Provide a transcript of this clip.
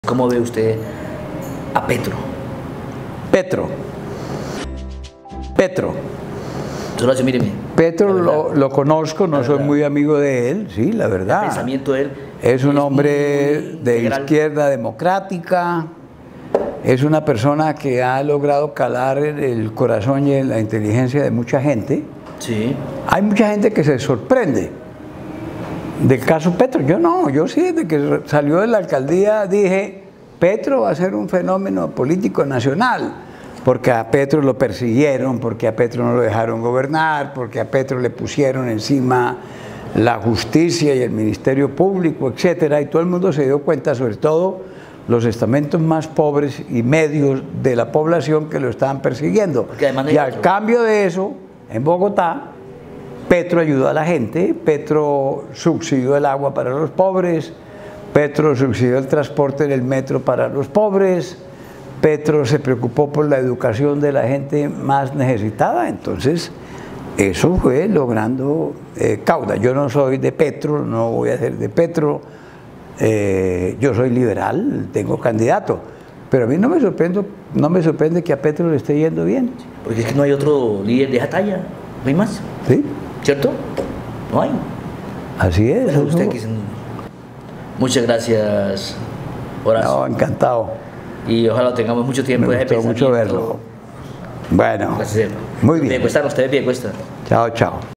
¿Cómo ve usted a Petro? Petro. Soracio, míreme. Petro lo conozco, no soy muy amigo de él, sí, la verdad. El pensamiento de él es un hombre de integral. izquierda democrática, es una persona que ha logrado calar en el corazón y en la inteligencia de mucha gente. Sí. Hay mucha gente que se sorprende del caso Petro. Yo no, yo sí, desde que salió de la alcaldía dije, Petro va a ser un fenómeno político nacional, porque a Petro lo persiguieron, porque a Petro no lo dejaron gobernar, porque a Petro le pusieron encima la justicia y el ministerio público, etcétera, y todo el mundo se dio cuenta, sobre todo los estamentos más pobres y medios de la población, que lo estaban persiguiendo. Y al cambio de eso, en Bogotá, Petro ayudó a la gente, Petro subsidió el agua para los pobres, Petro subsidió el transporte en el metro para los pobres, Petro se preocupó por la educación de la gente más necesitada. Entonces eso fue logrando cauda. Yo no soy de Petro, no voy a ser de Petro, yo soy liberal, tengo candidato, pero a mí no me sorprende que a Petro le esté yendo bien. Porque es que no hay otro líder de esa talla, no hay más. ¿Sí? ¿Cierto? No hay. Así es. Bueno, usted muchas gracias, Horacio. No, encantado. Y ojalá tengamos mucho tiempo Me de gustó mucho verlo. Bueno, Gracias. muy bien. Piedecuesta, ustedes Piedecuesta. Chao, chao.